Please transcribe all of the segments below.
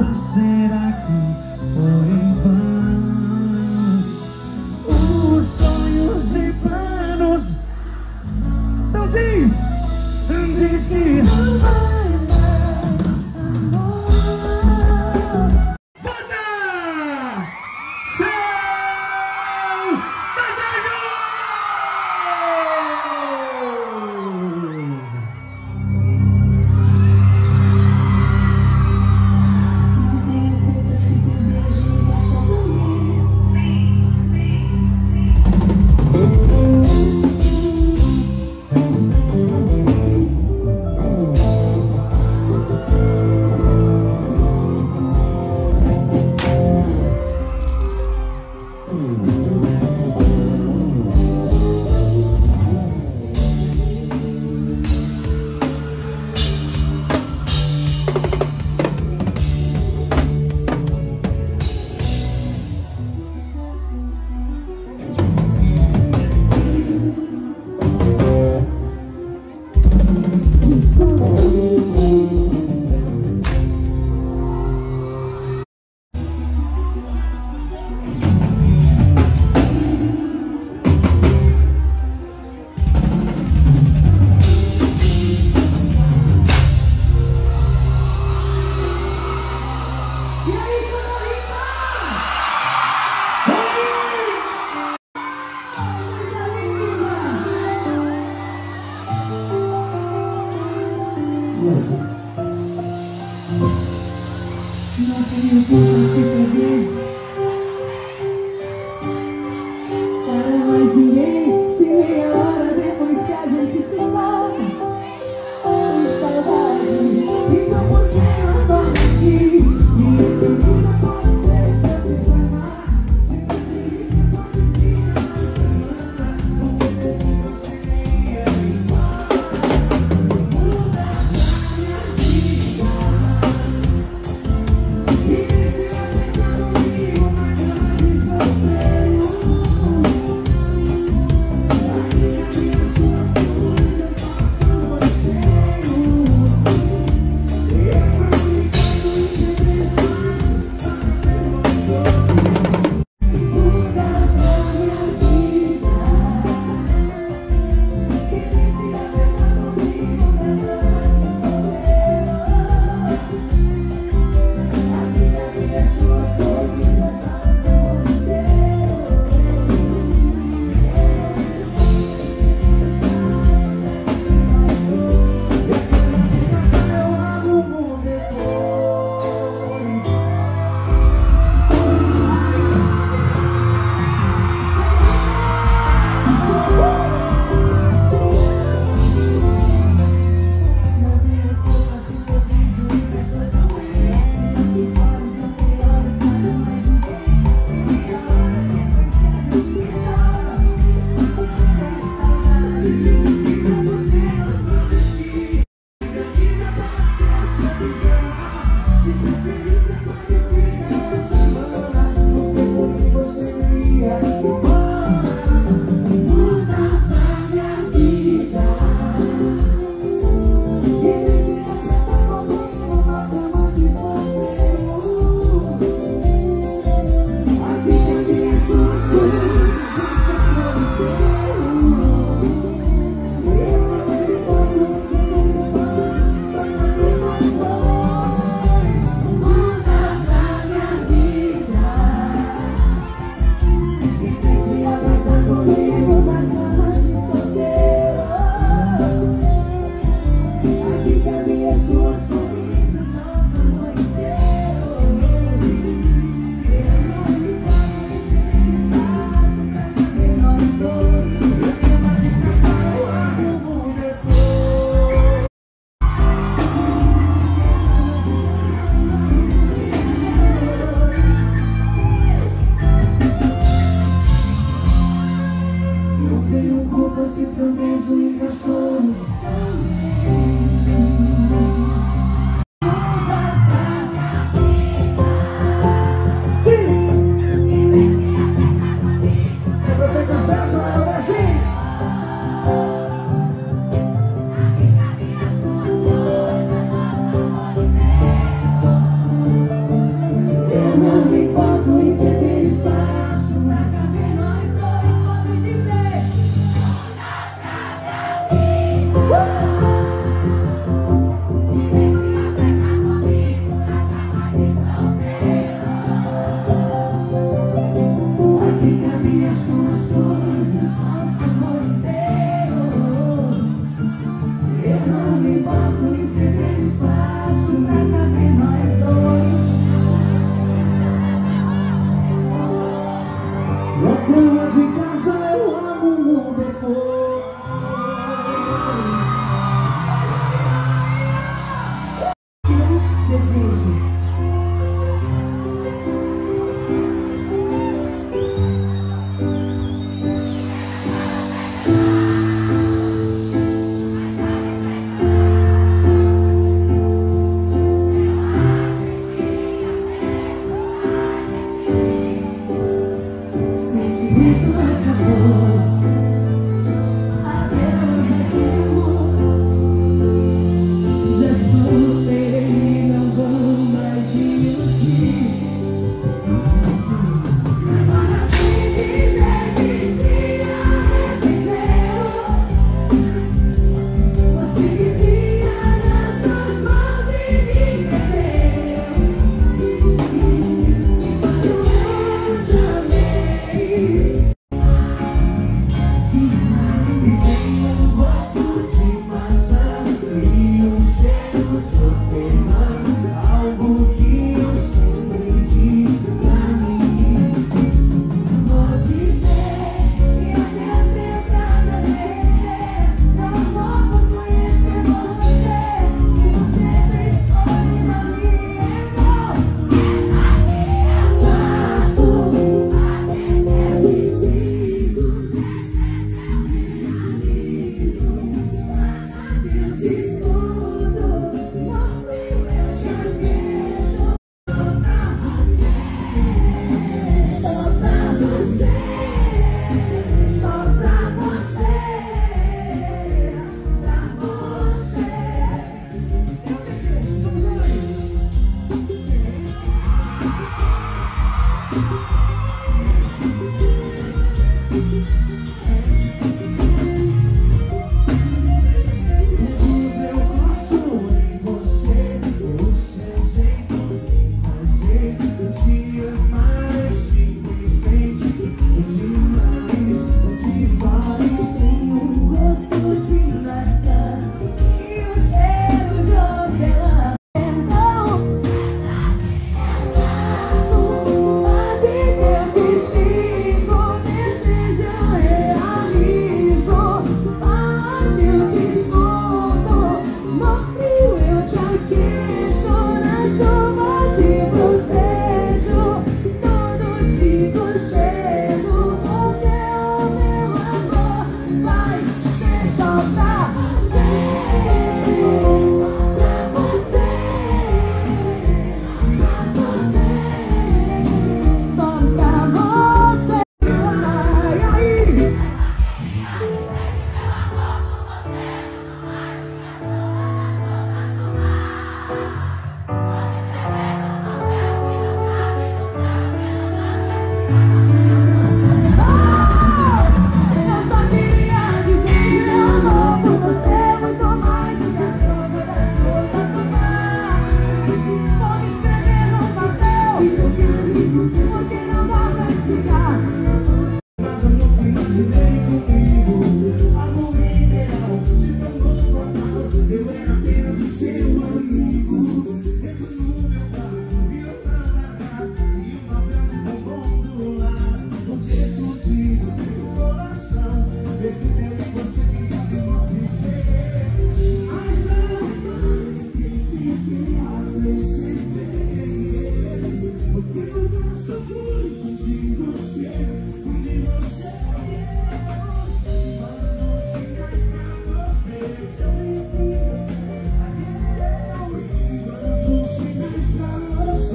Ou será que foi em vão? Os sonhos e planos. Então diz que não vai mais amor. Bota! Seu desejo! Não queria que cerveja para mais ninguém. Se meia hora depois que a gente se solta, sem saudade. Então por que eu tô aqui? Minha camisa pode ser seu pijama. Se for feliz, você pode vir na semana. Porque você nem ia embora. Muda a minha vida. E se vai ficar comigo na cama de solteiro? Aqui caminham suas coisas, façam roteiro. Eu vou ficando em três passos para ver você. Muda a minha vida. E se vai ficar comigo na cama de solteiro? Aqui caminham suas coisas, façam roteiro. E aquela de casa eu arrumo depois. Não veio pouco assim que eu vejo e pessoa tão bem. Se fosse horas não tem horas para mais ninguém. Se meia hora depois que a gente se solta, sem saudade. Então por que eu tô aqui? Minha camisa pode ser seu pijama. Se for feliz, você pode vir na semana. Porque você nem ia embora. Muda a minha vida. E precisa ficar comigo na cama de solteiro. Aqui caminham suas coisas, façam roteiro. Eu vou ficando você no espaço, pra não ter mais voz. Muda a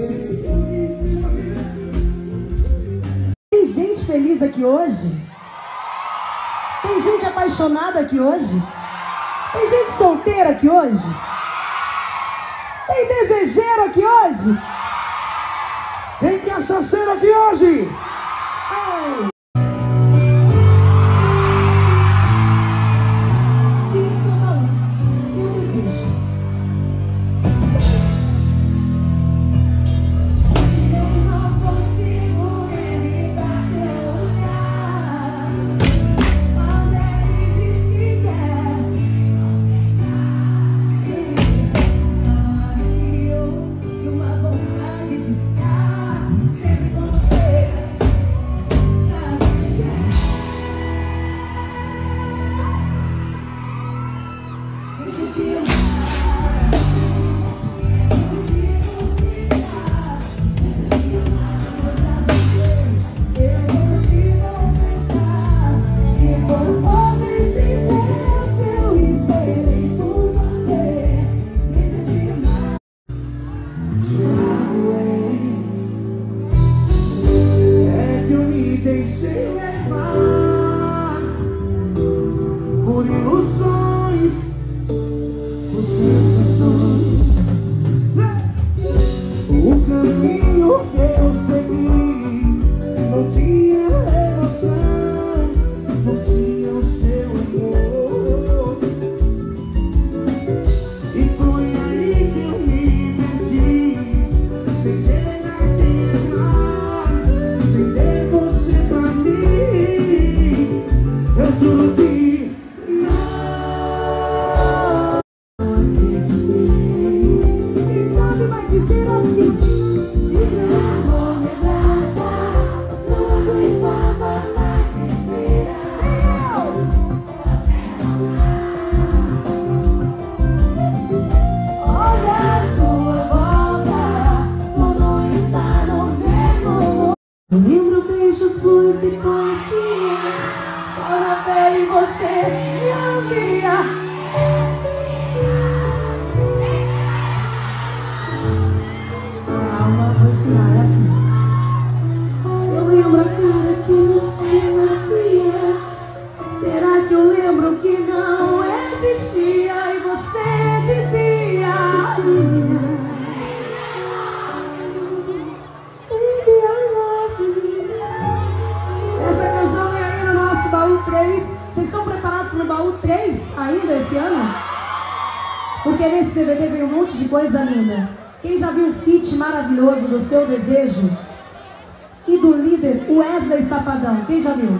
Tem gente feliz aqui hoje? Tem gente apaixonada aqui hoje? Tem gente solteira aqui hoje? Tem desejeiro aqui hoje? Tem cachaceiro aqui hoje? Oh. Vocês estão preparados no baú 3 ainda esse ano? Porque nesse DVD veio um monte de coisa linda. Quem já viu o feat maravilhoso do Seu Desejo e do líder Wesley Safadão? Quem já viu?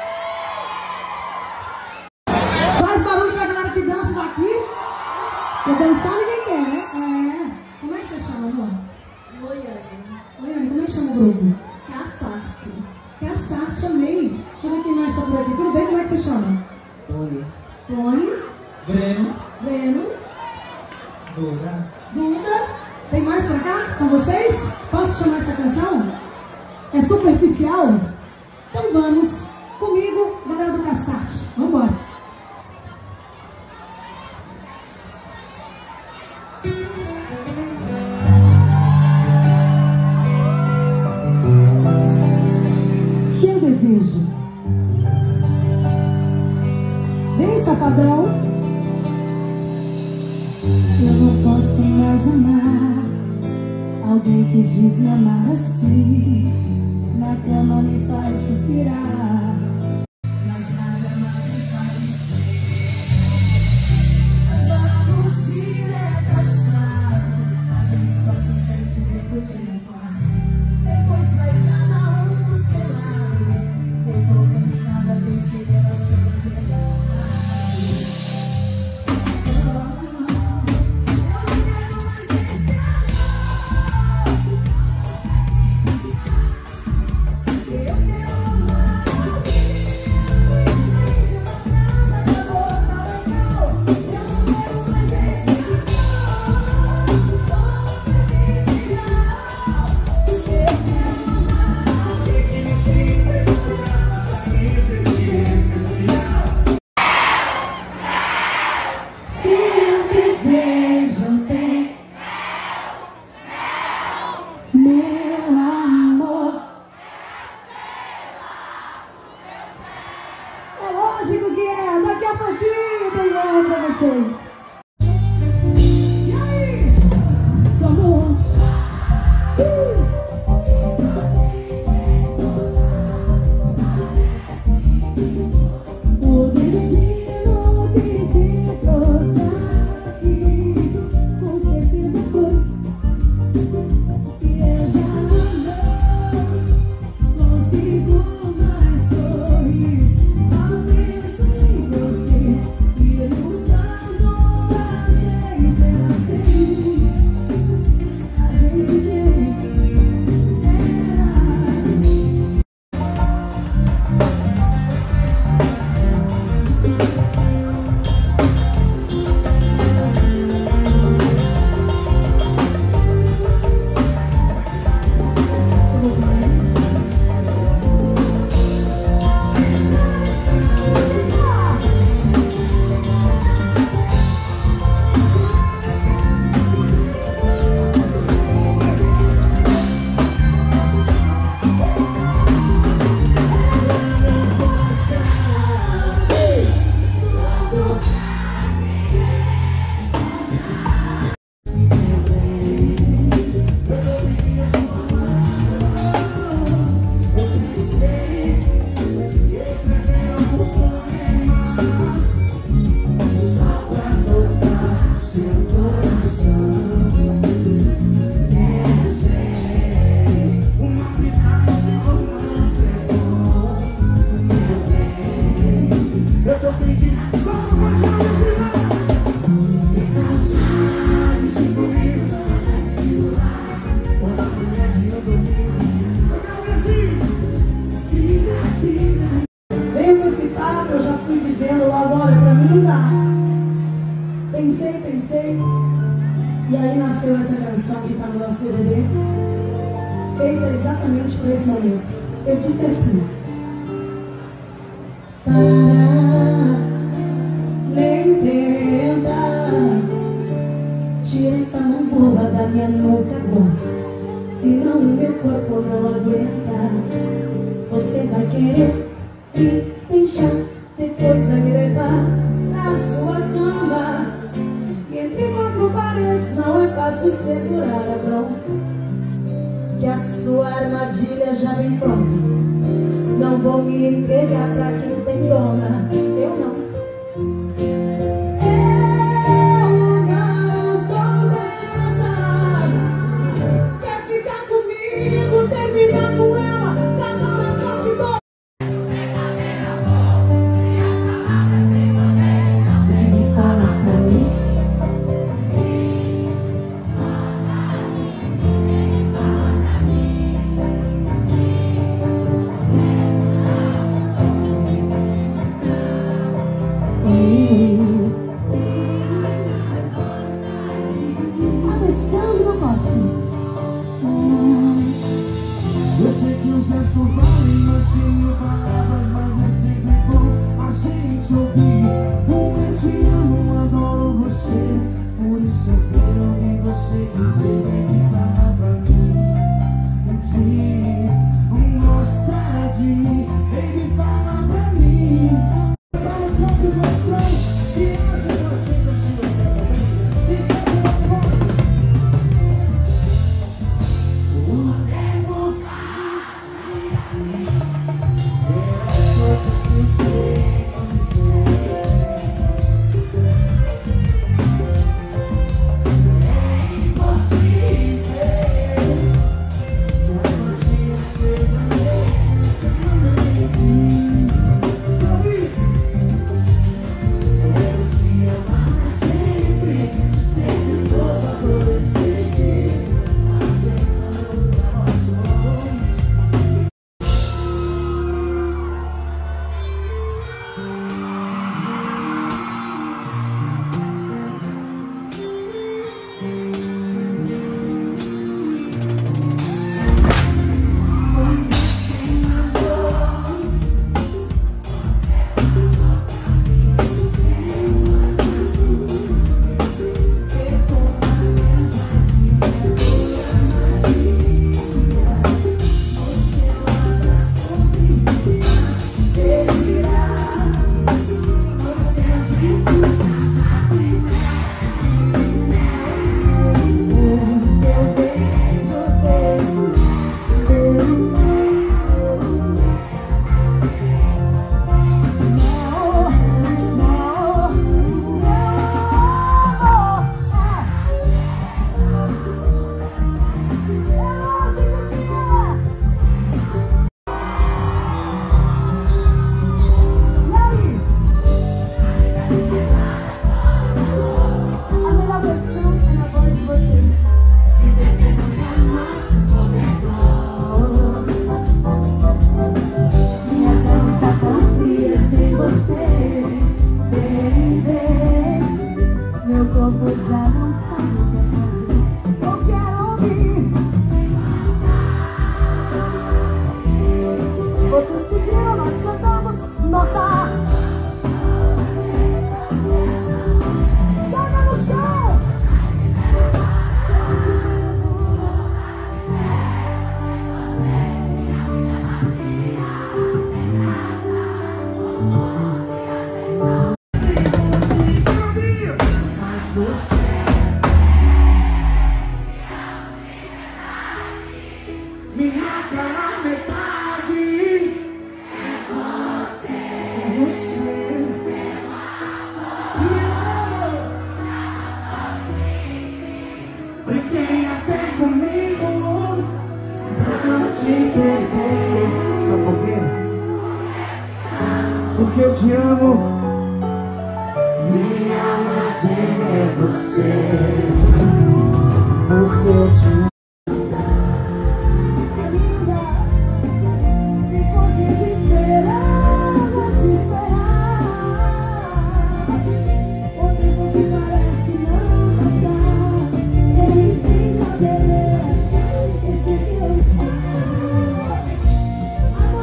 Faz barulho pra galera que dança daqui. Porque dançar ninguém quer, né? É. Como é que você chama, amor? Goiânia. Goiânia, como é que chama o grupo? Caçarte. Caçarte, amei. Deixa eu ver quem mais está por aqui. Tudo bem? Como é que você chama? Tony. Tony. Breno. Breno. Duda. Duda. Tem mais pra cá? São vocês? Posso chamar essa canção? É superficial? Então vamos. Comigo, galera do Caçarte. Vamos embora. Seu desejo. Vem, Safadão. Eu não posso mais amar alguém que diz me amar assim. Na cama me faz suspirar, mas nada mais me faz vamos direto às fases. A gente só se sente depois de um passo. Depois vai cada um pro seu lado. Eu tô cansada, pensei que era sua verdade. Eu quero mais esse amor. pensei, e aí nasceu essa canção que está no nosso DVD, feita exatamente por esse momento. Eu disse assim: para, nem tenta, tira essa mão boba da minha nuca agora, senão o meu corpo não aguenta. Você vai querer me beijar, depois vai me levar na sua cama, e entre quatro paredes não é fácil segurar a bronca, que a sua armadilha já vem pronta. Não vou me entregar pra quem tem dona. Eu não. Eu não sou dessas. Quer ficar comigo, terminar com ela, casar na sorte do... Baby, fala pra mim. Eu sei que os gestos valem mais que mil palavras, mas é sempre bom a gente ouvir. Eu te amo, adoro você, por isso eu quero ouvir você dizer. Baby, fala pra mim que gosta de mim. Baby, fala pra mim. Fala pra você que acha perfeita a sua vida. Isso é sua voz. Minha cara metade é você. Meu amor, briguei até comigo pra não te perder. Sabe por quê? Porque eu te amo. Minha música é você. Porque eu te amo. O tempo que parece não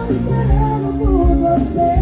esperando por você.